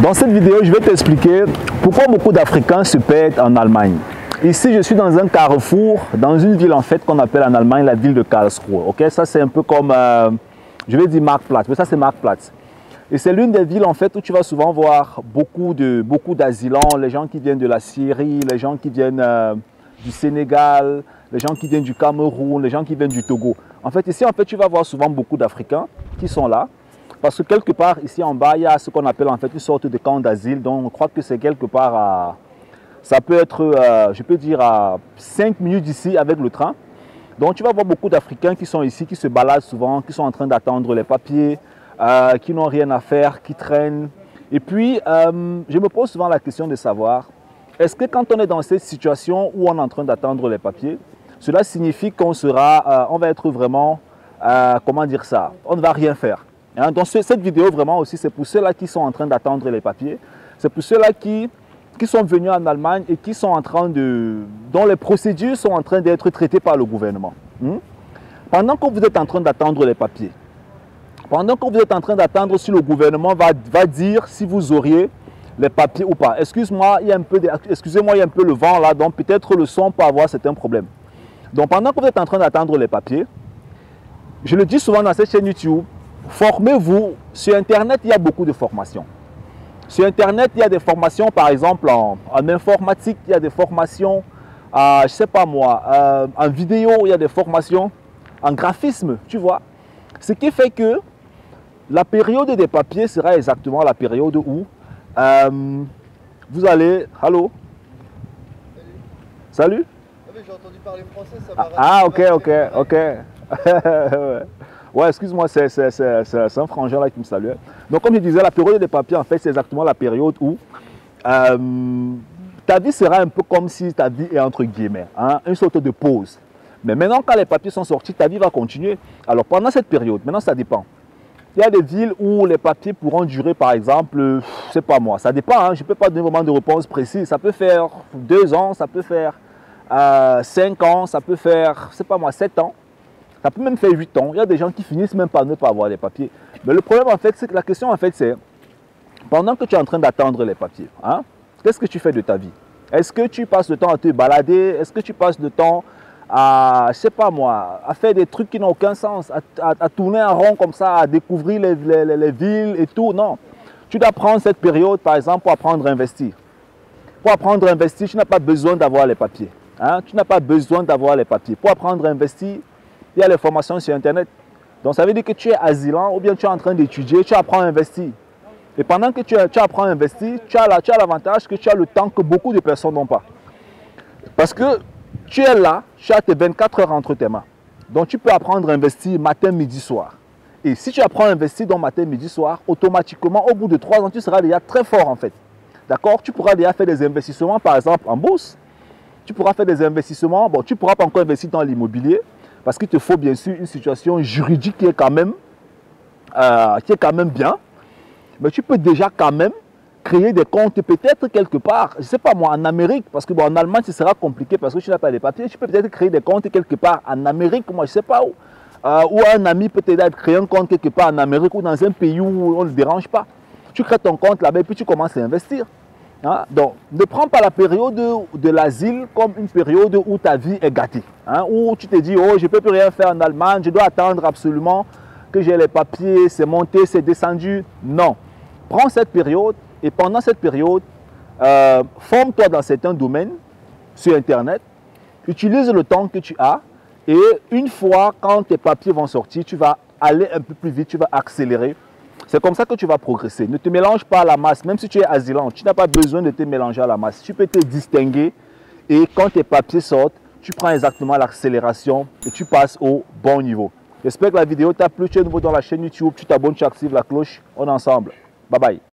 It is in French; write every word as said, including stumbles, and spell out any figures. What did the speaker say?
Dans cette vidéo, je vais t'expliquer pourquoi beaucoup d'Africains se perdent en Allemagne. Ici, je suis dans un carrefour, dans une ville en fait qu'on appelle en Allemagne la ville de Karlsruhe. Ok, ça c'est un peu comme, euh, je vais dire Marktplatz, mais ça c'est Marktplatz. Et c'est l'une des villes en fait où tu vas souvent voir beaucoup de beaucoup d'asylants, les gens qui viennent de la Syrie, les gens qui viennent euh, du Sénégal, les gens qui viennent du Cameroun, les gens qui viennent du Togo. En fait, ici en fait, tu vas voir souvent beaucoup d'Africains qui sont là. Parce que quelque part ici en bas, il y a ce qu'on appelle en fait une sorte de camp d'asile. Donc on croit que c'est quelque part à, ça peut être, euh, je peux dire à cinq minutes d'ici avec le train. Donc tu vas voir beaucoup d'Africains qui sont ici, qui se baladent souvent, qui sont en train d'attendre les papiers, euh, qui n'ont rien à faire, qui traînent. Et puis euh, je me pose souvent la question de savoir, est-ce que quand on est dans cette situation où on est en train d'attendre les papiers, cela signifie qu'on sera, euh, on va être vraiment, euh, comment dire ça, on ne va rien faire. Hein, donc cette vidéo vraiment aussi c'est pour ceux-là qui sont en train d'attendre les papiers, c'est pour ceux-là qui, qui sont venus en Allemagne et qui sont en train de, dont les procédures sont en train d'être traitées par le gouvernement. Hmm? Pendant que vous êtes en train d'attendre les papiers, pendant que vous êtes en train d'attendre si le gouvernement va, va dire si vous auriez les papiers ou pas. Excuse-moi, il y a un peu de, excusez-moi, il y a un peu le vent là, donc peut-être le son peut avoir certains problèmes. Donc pendant que vous êtes en train d'attendre les papiers, je le dis souvent dans cette chaîne YouTube, formez-vous. Sur Internet, il y a beaucoup de formations. Sur Internet, il y a des formations, par exemple, en, en informatique, il y a des formations, euh, je ne sais pas moi, euh, en vidéo, il y a des formations, en graphisme, tu vois. Ce qui fait que la période des papiers sera exactement la période où euh, vous allez... Allô? Salut. Salut? J'ai entendu parler français, ça va. Ah, ah, ok, ok, ok. Ouais, excuse-moi, c'est un frangin là qui me salue. Donc, comme je disais, la période des papiers, en fait, c'est exactement la période où euh, ta vie sera un peu comme si ta vie est entre guillemets, hein, une sorte de pause. Mais maintenant, quand les papiers sont sortis, ta vie va continuer. Alors, pendant cette période, maintenant, ça dépend. Il y a des villes où les papiers pourront durer, par exemple, je ne sais pas moi, ça dépend, hein, je ne peux pas donner vraiment de réponse précise. Ça peut faire deux ans, ça peut faire euh, cinq ans, ça peut faire, je ne sais pas moi, sept ans. Ça peut même faire huit ans. Il y a des gens qui finissent même par ne pas avoir les papiers. Mais le problème, en fait, c'est que la question, en fait, c'est pendant que tu es en train d'attendre les papiers, hein, qu'est-ce que tu fais de ta vie? Est-ce que tu passes le temps à te balader? Est-ce que tu passes le temps à, je sais pas moi, à faire des trucs qui n'ont aucun sens, à, à, à tourner en rond comme ça, à découvrir les, les, les villes et tout? Non. Tu dois prendre cette période, par exemple, pour apprendre à investir. Pour apprendre à investir, tu n'as pas besoin d'avoir les papiers. Hein? Tu n'as pas besoin d'avoir les papiers. Pour apprendre à investir, il y a les formations sur Internet. Donc, ça veut dire que tu es asylant ou bien tu es en train d'étudier, tu apprends à investir. Et pendant que tu, tu apprends à investir, tu as l'avantage que tu as le temps que beaucoup de personnes n'ont pas. Parce que tu es là, tu as tes vingt-quatre heures entre tes mains. Donc, tu peux apprendre à investir matin, midi, soir. Et si tu apprends à investir dans matin, midi, soir, automatiquement, au bout de trois ans, tu seras déjà très fort en fait. D'accord? Tu pourras déjà faire des investissements, par exemple, en bourse. Tu pourras faire des investissements. Bon, tu ne pourras pas encore investir dans l'immobilier. Parce qu'il te faut bien sûr une situation juridique qui est quand même, euh, qui est quand même bien. Mais tu peux déjà quand même créer des comptes peut-être quelque part, je ne sais pas moi, en Amérique. Parce que bon, en Allemagne, ce sera compliqué parce que tu n'as pas les papiers. Tu peux peut-être créer des comptes quelque part en Amérique, moi je ne sais pas où. Euh, ou un ami peut t'aider à créer un compte quelque part en Amérique ou dans un pays où on ne le dérange pas. Tu crées ton compte là-bas et puis tu commences à investir. Hein? Donc, ne prends pas la période de l'asile comme une période où ta vie est gâtée. Hein? Où tu te dis, oh, je ne peux plus rien faire en Allemagne, je dois attendre absolument que j'ai les papiers, c'est monté, c'est descendu. Non. Prends cette période et pendant cette période, euh, forme-toi dans certains domaines sur Internet. Utilise le temps que tu as et une fois quand tes papiers vont sortir, tu vas aller un peu plus vite, tu vas accélérer. C'est comme ça que tu vas progresser. Ne te mélange pas à la masse. Même si tu es asylant, tu n'as pas besoin de te mélanger à la masse. Tu peux te distinguer et quand tes papiers sortent, tu prends exactement l'accélération et tu passes au bon niveau. J'espère que la vidéo t'a plu. Tu es nouveau dans la chaîne YouTube. Tu t'abonnes, tu actives la cloche. On est ensemble. Bye bye.